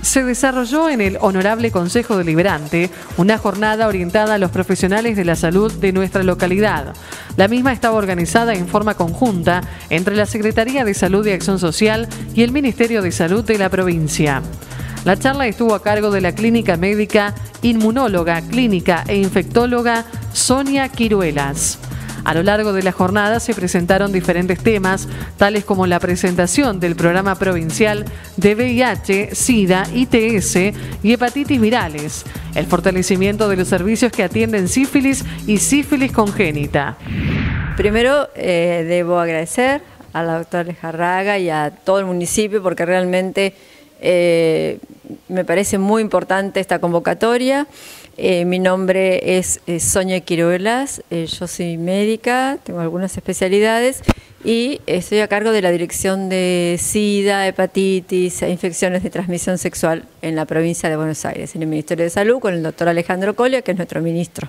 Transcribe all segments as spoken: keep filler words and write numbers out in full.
Se desarrolló en el Honorable Consejo Deliberante una jornada orientada a los profesionales de la salud de nuestra localidad. La misma estaba organizada en forma conjunta entre la Secretaría de Salud y Acción Social y el Ministerio de Salud de la provincia. La charla estuvo a cargo de la clínica médica, inmunóloga, clínica e infectóloga Sonia Quiruelas. A lo largo de la jornada se presentaron diferentes temas, tales como la presentación del programa provincial de V I H, SIDA, I T S y hepatitis virales, el fortalecimiento de los servicios que atienden sífilis y sífilis congénita. Primero eh, debo agradecer a la doctora Lejarraga y a todo el municipio porque realmente eh, me parece muy importante esta convocatoria. Eh, mi nombre es eh, Sonia Quiruelas, eh, yo soy médica, tengo algunas especialidades y estoy a cargo de la dirección de SIDA, hepatitis e infecciones de transmisión sexual en la provincia de Buenos Aires, en el Ministerio de Salud, con el doctor Alejandro Colia, que es nuestro ministro.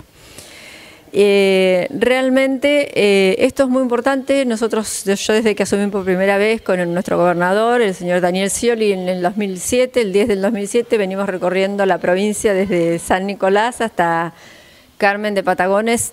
Eh, realmente eh, esto es muy importante. Nosotros, yo desde que asumí por primera vez con el, nuestro gobernador, el señor Daniel Scioli, en el dos mil siete, el diez del dos mil siete, venimos recorriendo la provincia desde San Nicolás hasta Carmen de Patagones,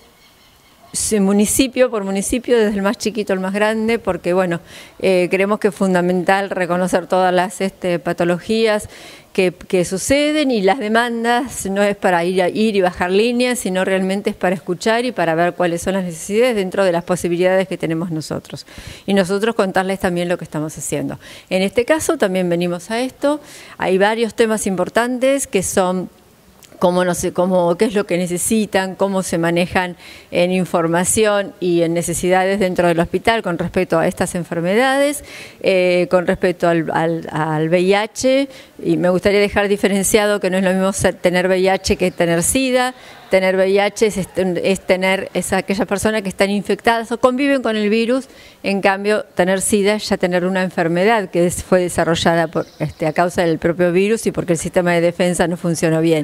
municipio por municipio, desde el más chiquito al más grande, porque bueno, eh, creemos que es fundamental reconocer todas las este, patologías que, que suceden, y las demandas no es para ir, a, ir y bajar líneas, sino realmente es para escuchar y para ver cuáles son las necesidades dentro de las posibilidades que tenemos nosotros. Y nosotros contarles también lo que estamos haciendo. En este caso también venimos a esto, hay varios temas importantes que son Cómo, no sé, cómo, qué es lo que necesitan, cómo se manejan en información y en necesidades dentro del hospital con respecto a estas enfermedades, eh, con respecto al, al, al V I H, y me gustaría dejar diferenciado que no es lo mismo tener V I H que tener SIDA. Tener V I H es, es tener es aquellas personas que están infectadas o conviven con el virus, en cambio tener SIDA es ya tener una enfermedad que fue desarrollada por, este, a causa del propio virus y porque el sistema de defensa no funcionó bien.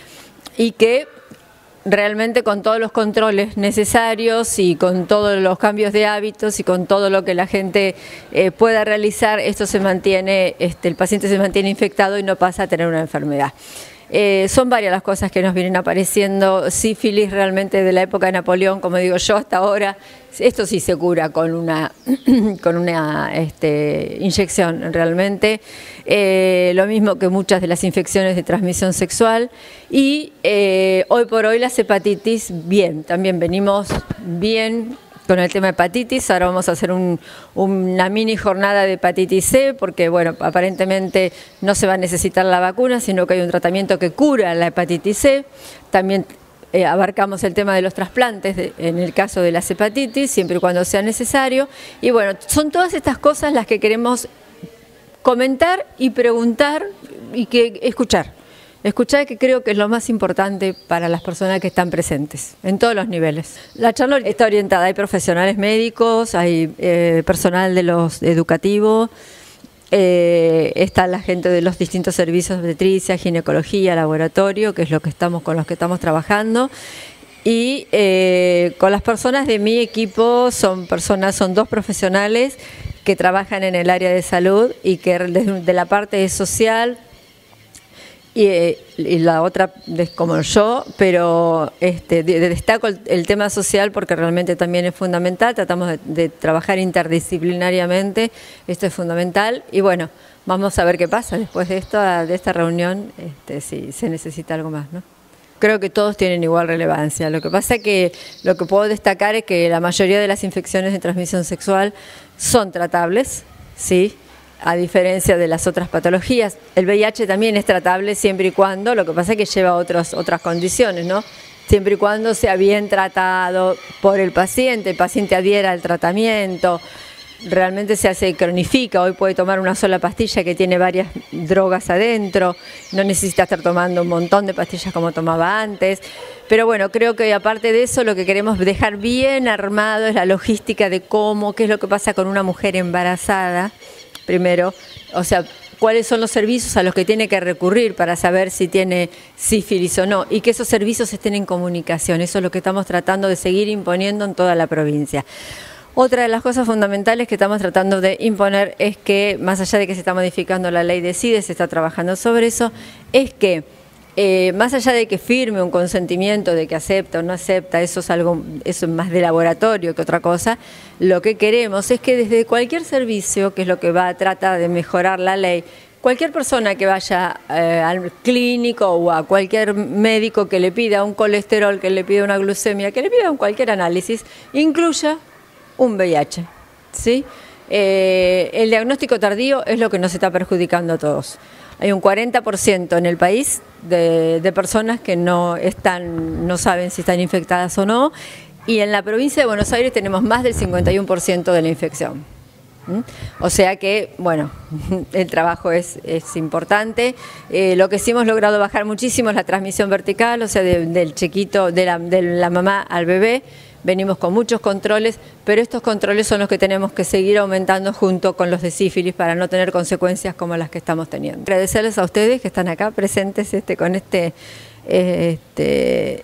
Y que realmente con todos los controles necesarios y con todos los cambios de hábitos y con todo lo que la gente eh, pueda realizar, esto se mantiene, este, el paciente se mantiene infectado y no pasa a tener una enfermedad. Eh, son varias las cosas que nos vienen apareciendo. Sífilis realmente de la época de Napoleón, como digo yo, hasta ahora, esto sí se cura con una, con una este, inyección realmente. Eh, lo mismo que muchas de las infecciones de transmisión sexual. Y eh, hoy por hoy las hepatitis, bien, también venimos bien con el tema de hepatitis. Ahora vamos a hacer un, una mini jornada de hepatitis C, porque bueno, aparentemente no se va a necesitar la vacuna, sino que hay un tratamiento que cura la hepatitis C. También eh, abarcamos el tema de los trasplantes de, en el caso de las hepatitis, siempre y cuando sea necesario. Y bueno, son todas estas cosas las que queremos comentar y preguntar y que escuchar. Escuchar, que creo que es lo más importante para las personas que están presentes, en todos los niveles. La charla está orientada, hay profesionales médicos, hay eh, personal de los educativos, eh, está la gente de los distintos servicios de obstetricia, ginecología, laboratorio, que es lo que estamos con los que estamos trabajando. Y eh, con las personas de mi equipo son personas, son dos profesionales que trabajan en el área de salud y que desde de la parte social. Y, y la otra es como yo, pero este, de, de destaco el, el tema social porque realmente también es fundamental. Tratamos de, de trabajar interdisciplinariamente, esto es fundamental. Y bueno, vamos a ver qué pasa después de esta, de esta reunión, este, si se necesita algo más, ¿no? Creo que todos tienen igual relevancia. Lo que pasa es que lo que puedo destacar es que la mayoría de las infecciones de transmisión sexual son tratables, ¿sí? A diferencia de las otras patologías. El V I H también es tratable siempre y cuando, lo que pasa es que lleva otros, otras condiciones, ¿no? Siempre y cuando sea bien tratado por el paciente, el paciente adhiera al tratamiento, realmente se hace, cronifica. Hoy puede tomar una sola pastilla que tiene varias drogas adentro, no necesita estar tomando un montón de pastillas como tomaba antes. Pero bueno, creo que aparte de eso, lo que queremos dejar bien armado es la logística de cómo, qué es lo que pasa con una mujer embarazada. Primero, o sea, cuáles son los servicios a los que tiene que recurrir para saber si tiene sífilis o no, y que esos servicios estén en comunicación. Eso es lo que estamos tratando de seguir imponiendo en toda la provincia. Otra de las cosas fundamentales que estamos tratando de imponer es que, más allá de que se está modificando la ley de CIDE, se está trabajando sobre eso, es que eh, más allá de que firme un consentimiento de que acepta o no acepta, eso es algo, eso es más de laboratorio que otra cosa, lo que queremos es que desde cualquier servicio, que es lo que va a tratar de mejorar la ley, cualquier persona que vaya eh, al clínico o a cualquier médico que le pida un colesterol, que le pida una glucemia, que le pida un cualquier análisis, incluya un V I H, ¿sí? Eh, el diagnóstico tardío es lo que nos está perjudicando a todos. Hay un cuarenta por ciento en el país de, de personas que no están, no saben si están infectadas o no, y en la provincia de Buenos Aires tenemos más del cincuenta y uno por ciento de la infección. ¿Mm? O sea que, bueno, el trabajo es, es importante. Eh, lo que sí hemos logrado bajar muchísimo es la transmisión vertical, o sea, de, del chiquito, de la, de la mamá al bebé. Venimos con muchos controles, pero estos controles son los que tenemos que seguir aumentando junto con los de sífilis para no tener consecuencias como las que estamos teniendo. Agradecerles a ustedes que están acá presentes este, con este, este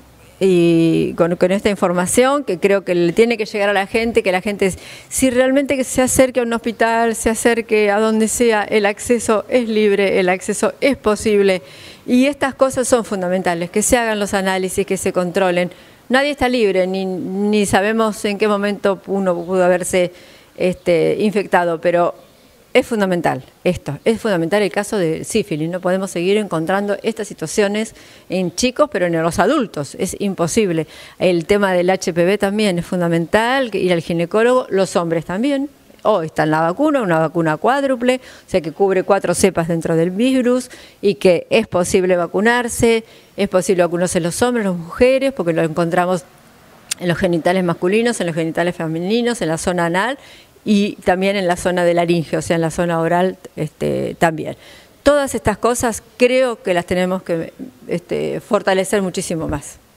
y con, con esta información que creo que le tiene que llegar a la gente, que la gente, si realmente se acerque a un hospital, se acerque a donde sea, el acceso es libre, el acceso es posible, y estas cosas son fundamentales, que se hagan los análisis, que se controlen. Nadie está libre, ni, ni sabemos en qué momento uno pudo haberse este, infectado, pero es fundamental esto, es fundamental el caso de sífilis. No podemos seguir encontrando estas situaciones en chicos, pero en los adultos es imposible. El tema del H P V también es fundamental, ir al ginecólogo, los hombres también. Hoy está en la vacuna, una vacuna cuádruple, o sea que cubre cuatro cepas dentro del virus y que es posible vacunarse, es posible vacunarse los hombres, las mujeres, porque lo encontramos en los genitales masculinos, en los genitales femeninos, en la zona anal y también en la zona de laringe, o sea, en la zona oral este, también. Todas estas cosas creo que las tenemos que este, fortalecer muchísimo más.